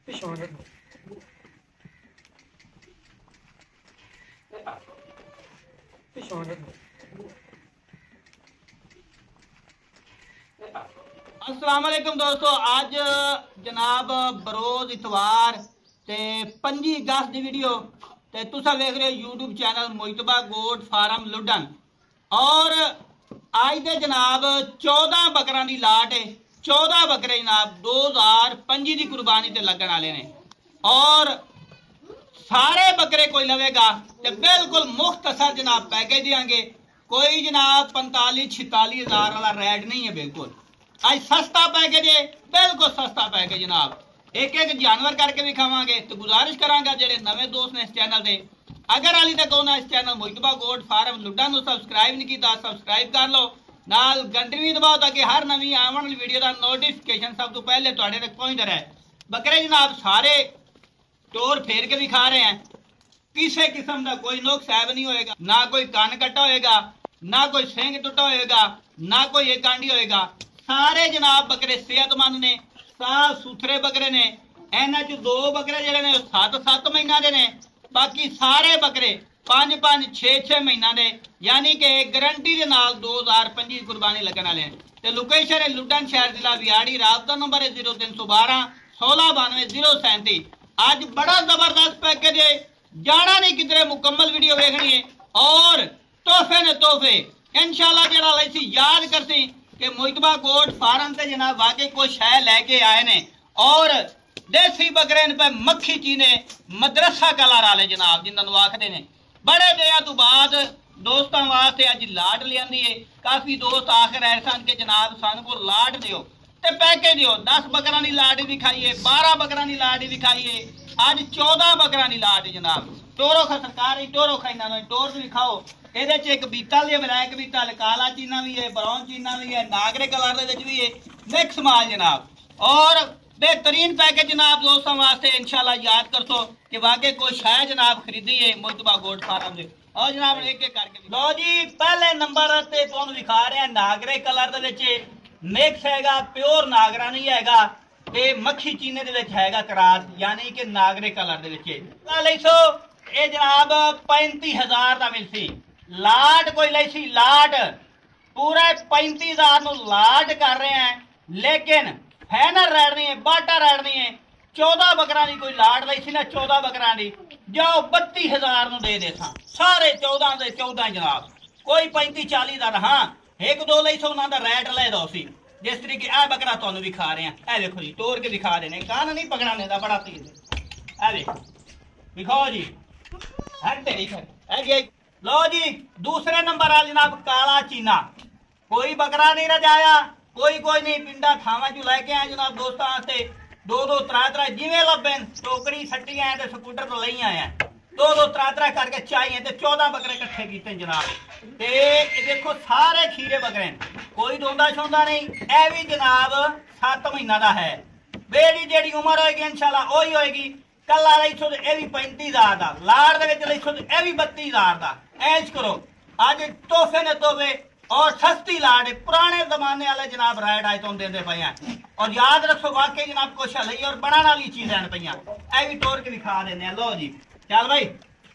अस्सलाम वालेकुम दोस्तों, अज जनाब बरोज इतवार ते 25 अगस्त की वीडियो ते तुसा देख रहे हो YouTube channel Mujtaba goat farm लुडन। और अज दे जनाब 14 बकरां दी लाट है। 14 बकरे जनाब 2025 की कुर्बानी ते लगन वाले ने और सारे बकरे कोई लवेगा तो बिल्कुल मुख्तसर जनाब पैकेज देंगे। कोई जनाब 45-46 हज़ार वाला रेट नहीं है, बिल्कुल आज सस्ता पैकेज है, बिल्कुल सस्ता पैकेज जनाब। एक एक जानवर करके दिखावांगे। तो गुजारिश करांगा जेडे नवे दोस्त ने इस चैनल से, अगर हाली तक होना इस चैनल मुजतबा गोट फार्म लुडन सबसक्राइब नहीं किया सबसक्राइब कर लो, नाल घंटी भी दबाओ ताकि हर नवी आने वाली वीडियो का नोटिफिकेशन सब तो पहले तुहाडे तक पहुंचता रहे। बकरे जनाब सारे टोर फेर के दिखा रहे हैं, किसी किस्म का कोई नुक्स ऐब नहीं होएगा, ना कोई कान कट्टा होएगा, ना कोई सिंग टुटा होएगा, ना कोई एक कांडी होएगा। सारे जनाब बकरे सेहतमंद ने, साफ सुथरे बकरे ने। इन्हां चों 2 बकरे जिहड़े ने 7-7 महीना दे ने, बाकी सारे बकरे 5-5 6-6 महीना दे, यानी कि गारंटी दे नाल 2025 कुर्बानी लगन वाले हैं। ते लोकेशन है लुडन शहर जिला बिहाड़ी। राबता नंबर है 0312 1692 037। आज बड़ा जबरदस्त पैकेज है, जाना नहीं किधरे, मुकम्मल वीडियो देखनी है और तोहफे ने तोहफे इंशाल्लाह जेड़ा लैसी याद करसी कि मुजतबा गोट फार्म से जनाब वाकई कोई शय लैके आए ने। और देसी बकरे पे मक्खी चीने मदरसा कलर वाले जनाब जिन्होंने आखते ने, बड़े दिनों तो बाद दोस्तों वास्ते अज लाट लियांदी है। काफी दोस्त आखिर रहे सन कि जनाब सानू को लाट दियो ते पैकेज दियो। 10 बकरां दी लाट दिखाइए, 12 बकरां दी लाट दिखाइए, अज 14 बकरां दी लाट जनाब। टोरो खा सरकार टोरो खाइना टोर भी दिखाओ। ਇਹਦੇ ਚ ਇੱਕ ਬੀਤਲ ਦੇ ਬਲੈਕ ਬੀਤਲ, ਕਾਲਾ ਚੀਨਾ ਵੀ ਹੈ, ਬਰਾਊਨ ਚੀਨਾ ਵੀ ਹੈ, ਨਾਗਰੇ ਕਲਰ ਦੇ ਵਿੱਚ ਵੀ ਹੈ, ਮਿਕਸ ਮਾਲ ਜਨਾਬ। और बेहतरीन पैकेज जनाब दोस्तों वास्ते इंशाल्लाह याद कर सो कि वाकई कोई शायद जनाब खरीदी है मुजतबा गोट फार्म से। और जनाब एक एक करके लो जी, पहले नंबर ते तुहानू दिखा रहे हैं नागरे कलर दे विच मिक्स हैगा, प्योर नागरा नहीं हैगा ते मक्खी चीने दे विच हैगा करास, यानी कि नागरे कलर दे विच। ले सो ये जनाब 35,000 दा मिलसी लाट। कोई लैसी लाट पूरा 35,000 नू लाट कर रहे हैं, लेकिन फाइनल रेट नहीं है, बाटा रेट नहीं है। 14 बकरां दी कोई लाट लैसी ना 14 बकरां दी जाओ 32,000 नू दे देसा, सारे 14 दे 14 जनाब। कोई 35-40 दा हाँ एक दो लैसो उन्हां दा रेट ले दो सी। जिस तरीके आ बकरा तुहानू दिखा रहे हैं, ए देखो जी तोड़ के दिखा देने, कान नहीं पकड़ाने दा बड़ा तेज है। ए देखो दिखाओ जी, हट तेरी खैर। लो जी दूसरे नंबर आ जनाब काला चीना। कोई बकरा नहीं रजाया, कोई नहीं, पिंडा थावा चू लैके आए जनाब दोस्तों वास्ते। 2-2 3-3 जिवें लब्बे टोकरी सट्टी आए तो स्कूटर तो लई आए, 2-2 3-3 करके चाहिए ते 14 बकरे इकट्ठे कीते जनाब। ते देखो सारे खीरे बकरे, कोई दोंदा छोंदा नहीं। ए भी जनाब 7 महीना दा है। बेड़ी जेड़ी उम्र होएगी इंशाल्लाह ओही होएगी। कला लैसो तो यह भी 35,000 का, लाड़ दे विच लैसो तो यह भी 32,000 का। ऐश करो अज तोहफे ने तोहफे और सस्ती लाड़ है, पुराने जमाने वाले जनाब रेट आए तो देंदे पे हैं। और याद रखो वाकई जनाब कुछ है और बनाने वाली चीजें पे यह भी तोड़ के दिखा देने। लो जी चल भाई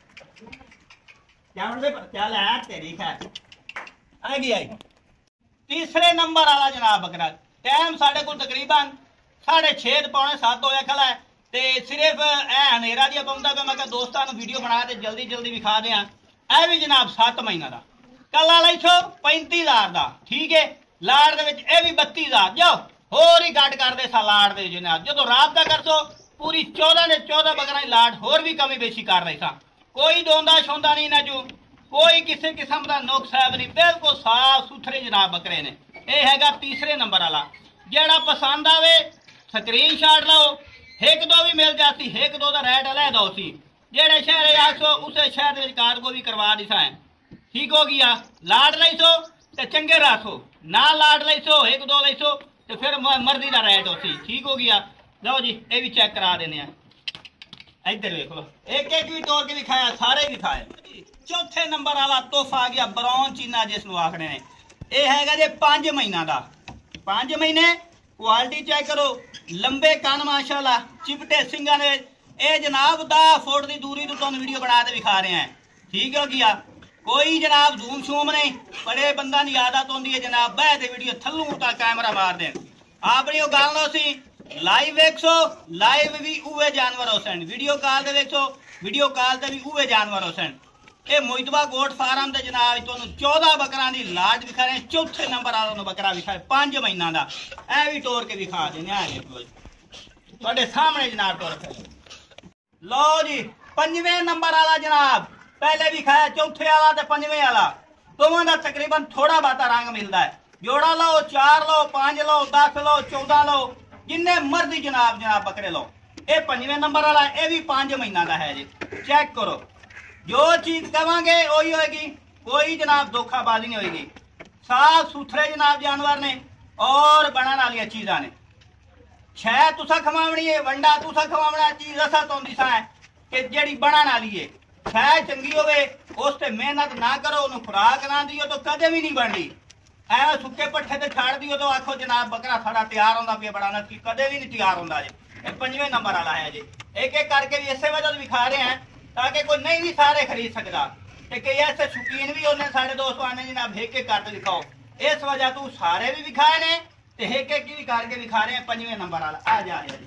चल है तेरी खैर आएगी आई। तीसरे नंबर वाला जनाब बकरा, टाइम साढ़े को तकरीबन 6:30-7 होया खड़ा है ते सिर्फ हनेरा दिया पाउंदा पे। मैं दोस्तों वीडियो बना के जल्दी जल्दी विखा दें। यह भी जनाब 7 महीना का, कला लैसो 35,000 का, ठीक है। लाड़ दे विच यह भी 32,000 जाओ होर ही घट कर दे सा लाड़ दे जनाब। जो राबता कर सो पूरी 14 ने 14 बकरा लाड़ होर भी कमी बेशी कर रही सा। कोई दोंदा छोंदा नहीं ना जो, कोई किसी किस्म का नुक्स है नहीं, बिल्कुल साफ सुथरे जनाब बकरे ने। यह हैगा तीसरे नंबर वाला। जेड़ा पसंद आवे स्क्रीन शॉट लो, एक दो भी मिल जाती, एक दो का रेट अलग दो सी। जेड़े शहर आसो उस शहर में कार्गो भी करवा दिसा है, ठीक हो गया। लाड लैसो तो चंगे रखो, ना लाड लैसो एक दो लैसो तो फिर मर्जी का रेट हो सी, ठीक हो गया। लो जी ये भी चेक करा देने। इधर देख लो, एक एक भी तोड़ के दिखाया, सारे दिखाए। चौथे नंबर वाला तोहफा आ गया ब्राउन चीना जिसनों आखने ने। यह हैगा जे 5 महीना का, 5 महीने क्वालिटी चेक करो, लंबे कान माशाल्लाह, चिपटे सिंगा ने। ये जनाब 10 फुट की दूरी तो तुम वीडियो बना के दिखा रहे हैं, ठीक हो गया। कोई जनाब जूम शूम नहीं, बड़े बंदा की आदत होती है जनाब बह के वीडियो थलू तक कैमरा मार दें। अपनी गल नो सी लाइव वेखो, लाइव भी उहे जानवर हो सन, वीडियो कॉल से वेखो, वीडियो कॉल से भी उहे जानवर हो सन। ये मोहितबा गोट फार्म से जनाब तुहानू 14 बकरा की लाट विखा रहे, चौथे नंबर वाला बकरा विखा 5 महीना का, ए भी तोड़ के विखा देने तुहाडे सामने जनाब तोड़ के। लो जी 5वें नंबर वाला जनाब, पहले भी खाया चौथे वाला ते 5वें वाला, दोवां दा तकरीबन थोड़ा बाता रंग मिलता है। जोड़ा लो, 4 लो, 5 लो, 10 लो, 14 लो, जिन्ने मर्जी जनाब बकरे लो। ये 5वें नंबर वाला, ये भी 5 महीना का है जी। चेक करो, जो चीज कहेंगे वही होगी, कोई जनाब धोखाबाजी नहीं होगी। साफ सुथरे जनाब जानवर ने और बनने वाली चीज़ा ने। शह तुसा खवावनी है, वंडा तुसा खवावना, चीज असा तो दिसा है कि जेड़ी बनने वाली है। शह चंगी होवे, उस ते मेहनत ना करो, उन्हें खुराक ना दियो तो कदे भी नहीं बनती। ऐ सुके पट्ठे ते छाड़ दियो तो आखो जनाब बकरा साड़ा तैयार होंदा पिया बनाना, कदे भी नहीं तैयार होंदा जी। 5वें नंबर वाला है जी। एक एक करके भी इसे वजह दिखा रहे हैं ताकि कोई नहीं भी सारे खरीद सकता। कई ऐसे शौकीन भी होने साढ़े दोस्त आने जनाब एक एक करके दिखाओ, इस वजह तू सारे भी विखाए ने ते एक एक भी करके विखा रहे हैं। 5वें नंबर वाला आ जा जी।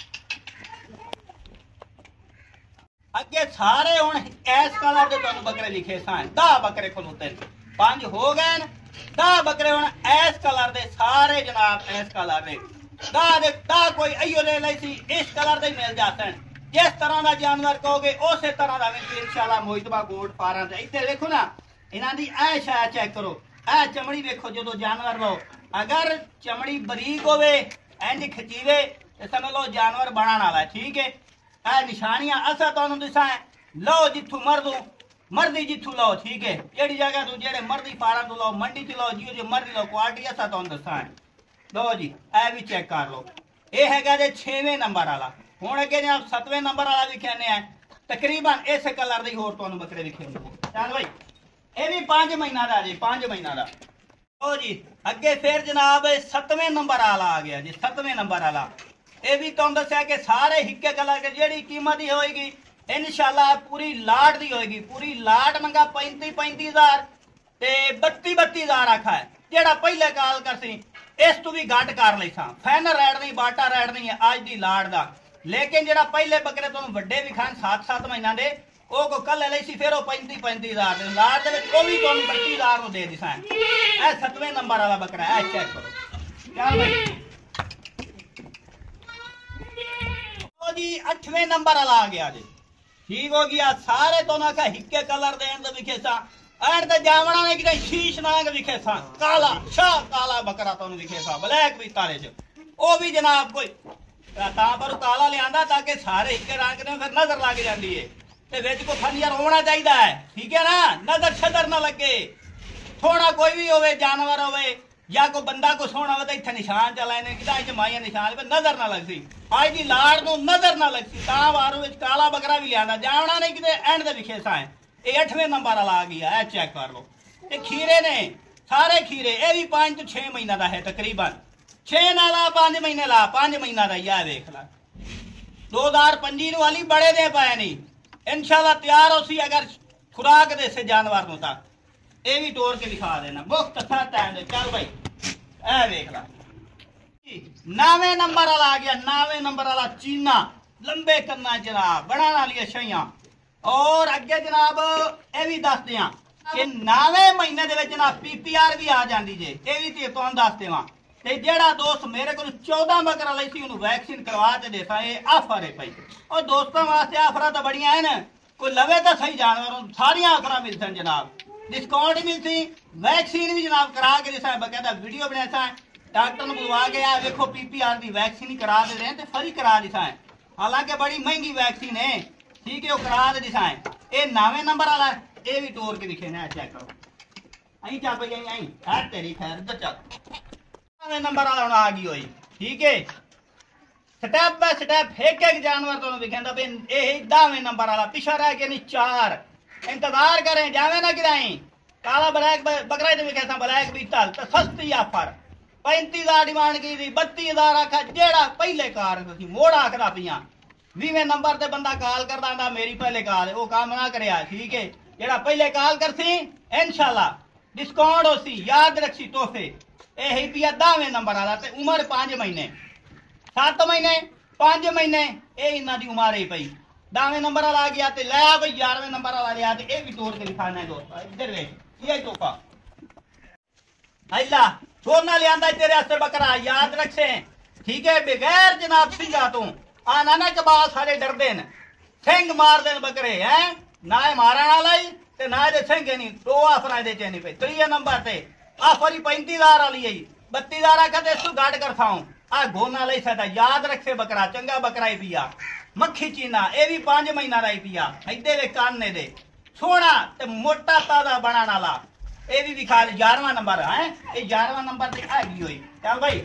अगे सारे हुण इस कलर के तुहानू बकरे लिखे सन, 10 बकरे खलोते 5 हो गए, 10 बकरे हुण इस कलर के सारे जनाब, इस कलर के 10 कोई अयो ले ली सी, इस कलर के मिल जाते हैं। जिस तरह का जानवर कहोगे उस तरह का इंशाल्लाह मोहितबा गोट फार्म से। इधर देखो ना, इन्हों की ऐ शायद चेक करो, ऐ चमड़ी देखो, जो जानवर लो अगर चमड़ी बरीक होवे इंज खचीवे तो समझ लो जानवर बनने वाला है, ठीक है। ऐ निशानियां असा तुहानू दिसा है, लो जिथू मर्जी जिथू लो, ठीक है। जेड़ी जगह तू जेड़े मर्जी फार्म तो लो, मंडी च लो, जियो जो मर्जी लो, क्वालिटी असा तुहानू दसा है। लो जी ऐ भी चेक कर लो, ये है जे 6वें नंबर वाला। हुण अगे जनाब 7वें नंबर वाला भी कहने हैं, तकरीबन इस कलर के होर तुहानू बकरे दिखे। चल भाई ये भी 5 महीना का जी, 5 महीना का। ओ जी अगे फिर जनाब 7वें नंबर वाला आ गया जी। 7वें नंबर वाला ये भी तुहानू दस्या कि सारे हिक्के कलर के, जेड़ी कीमत ही होएगी इंशाल्लाह पूरी लाट दी होएगी। पूरी लाट मंगा 35 हज़ार ते 32 हज़ार आखा है। जेड़ा पहले काल कर सी इस तू भी घट कर ली सा, फाइनल रेट नहीं, बाटा रेट नहीं है अज दी लाट दा। लेकिन जेड़ा पहले बकरे तुम वड्डे भी खान 7 महीना दे, वो को कल ली सी, फिर 35 हज़ार दे लाट दे वो भी तुम 32 हज़ार को दे दिसा। ऐ 7वें नंबर वाला बकरा है, चेक करो। चल भाई जी 8वें नंबर वाला आ गया जी, ठीक हो गया। सारे तो ना का हिक्के कलर दे एंड विखे सा, एंड ते जावना ने कि शीश नाग विखे सा, काला शाह काला बकरा तो विखे सा, ब्लैक भी तारे च ओ भी जनाब कोई ता पर काला लियांदा ताकि सारे हिक्के रंग ने फिर नजर लग जाती है ते विच को फनियर होना चाहिए है, ठीक है ना, नजर छदर ना लगे। थोड़ा कोई भी होवे जानवर होवे या कोई बंदा को सोना हो तो इतने निशान चलाए ने कि माइया निशान पे नजर ना लगती, आज की लाड़ को नजर ना लगती। वारू काला बकरा भी लिया जावना नहीं कि एंड दे विखे सा है। ये 8वें नंबर वाला आ गया है, चेक कर लो। ये खीरे ने सारे खीरे, ये भी 5 तो 6 महीना का है तकरीबन, 6 नाला 5 महीने ला, 5 महीना का यह देख ला। 2025 वाली बड़े दे पाए नहीं, इंशाल्लाह तैयार हो सी अगर खुराक दे से जानवर नु तक। ये भी तोड़ के दिखा देना बुख तथा टाइम दे। चल भाई ऐ देख ला 9वें नंबर वाला आ गया। 9वें नंबर वाला चीना, लंबे कन्ना जनाब, बड़ा वाली छइयां। और अगे जनाब ये भी दस दियां कि 9वें महीने दे विच जनाब PPR भी आ जाती जे, ये भी ते तुहानू दस देवां। ते जेड़ा दोस्त मेरे को 14 बकरा लई सी उन्हें वैक्सीन करवा के देसा, ये आफर है भाई। और दोस्तों वास्ते आफर तो बड़ियां हैं, कोई लवे तो सही जानवर सारिया आफर मिलसन जनाब, डिस्काउंट मिलती, वैक्सीन भी जनाब करा के दिसा, बकायदा वीडियो बनाया डॉक्टर ने बुलवा के आ देखो PPR की वैक्सीन ही करा दे रहे हैं, तो फ्री करा दिसा है, हालांकि बड़ी महंगी वैक्सीन है, ठीक है, वो करा दे दिसा है। ये 9वें नंबर वाला ये भी तोड़ के दिखे ना, चेक करो। आई चल भाई आई है तेरी खैर इधर चल। 9वें नंबर वाला हुण आ गई होई, ठीक है। स्टेप बाय स्टेप एक एक जानवर तो दिखेंदा भी ये 10वें नंबर वाला पिछा रह के नहीं 4। इंतजार करें जावे ना गिराई, काला ब्लैक बकरा तो विखे ब्लैक भी तल तो सस्ती ऑफर 35,000 डिमांड की थी, 32,000 आखा जेड़ा पहले कार सी मोड़ आखदा पिया 20वें नंबर ते बंदा कॉल करदा आंदा मेरी पहले कॉल वो काम ना करया ठीक है जेड़ा पहले कॉल करसी इंशाल्लाह डिस्काउंट होसी याद रखसी तोहफे ए ही पिया 10वें नंबर वाला ते उम्र 5 महीने 7 महीने 5 महीने ए इन्ना दी उम्र है पई 10वें नंबर वाला आ गया ते ले आ भाई 11वें नंबर वाला लिया ते ए भी तोड़ के दिखाना है दोस्त इधर देख ये तोहफा अल्लाह सोना ले आंदा तेरे वास्ते बकरा याद रखे ठीक है बगैर जनाब सिंगा तू आना ना कबाल सारे डरदे न सिंह मार देन बकरे हैं ना मारन वाला ही ते ना दे सिंह नहीं दो आफर दे चेनी पे 3 नंबर ते आफर ही 35,000 वाली है 32,000 का ते तू गाड़ कर खाऊं आ गोना लई सदा याद रखे बकरा चंगा बकरा ही पिया मक्खी चीना ए भी 5 महीना दा ही पिया इदे वे काने दे सोना ते मोटा ताजा बनाने वाला ए भी दिखा 11वां नंबर है ये 11वां नंबर ते आ गई होई चल भाई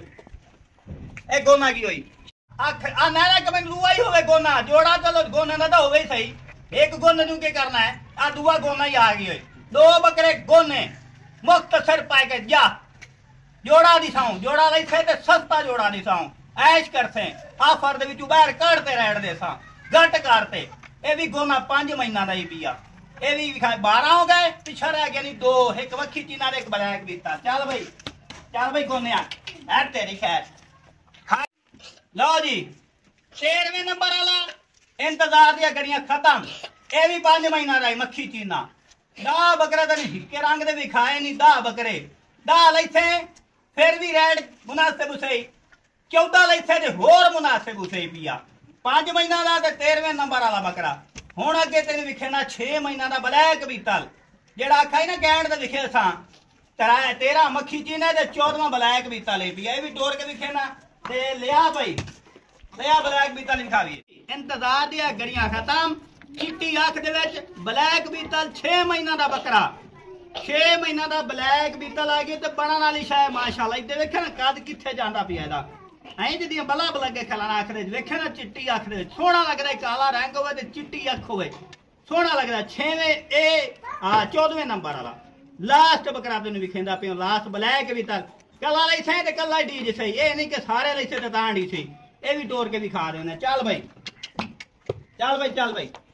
ए गोना की होई आ नाना कमें लुआ ही होवे गोना जोड़ा चलो गोना ना तो होवे सही एक गोने नु के करना है आ दुआ गोना ही आ गई होई दो बकरे गोने मुख्तसर पाए के जा जोड़ा दिसाऊं जोड़ा लई से ते सस्ता जोड़ा दिसाऊं ऐश करसे आ फर्द विचू बाहर काढ़ते रहड़ दे सा घट करते ए भी गोना 5 महीना दा ही पिया ए भी 12 हो गए पिछा रह गया नहीं 2 एक वक्खी चीना एक ब्लैक बीता चल भाई गोनिया है तेरी खैर लो जी 13वें नंबर वाला इंतजार दिया गड़ियां खत्म ए भी 5 महीना रही मक्खी चीना 10 बकरे तो हिक्के रंग दे भी खाए नहीं 10 बकरे 10 लैसे फिर भी रेड मुनासिब सही 14 लैसे ते होर मुनासिब सही पिया 5 महीना दा ते 13वें नंबर वाला बकरा हुण अगे तेन विखेना 6 महीना दा ब्लैक बीतल जेड़ा आखा ना गैंड दे विखे सा 13 मक्खी चीने ते 14वां ब्लैक बीतल है पिया ये भी टोर के विखेना ते लिया भाई लिया ब्लैक बीतल विखावी इंतजार दिया गड़ियां खत्म चिट्टी अख दे विच ब्लैक बीतल 6 महीना दा बकरा 6 महीना दा ब्लैक बीतल आ गई ते बनन वाली शाय माशाअल्लाह इदे वेखे ना कद किथे जांदा पिया दा ऐ जिद्दियां बला बलगे खलाना अख दे वेखे ना चिट्टी अख दे सोहना लगदा काला रंग होवे ते चिट्टी अख होवे सोहना लगदा 6वें ए 14वें नंबर वाला लास्ट बकरा तेन विखेंदा पियो लास्ट ब्लैक बीतल कला लई से ते कला डी सही ए नहीं कि सारे लई से ते तांडी सी ए भी टोर के दिखा रहे ने चल भाई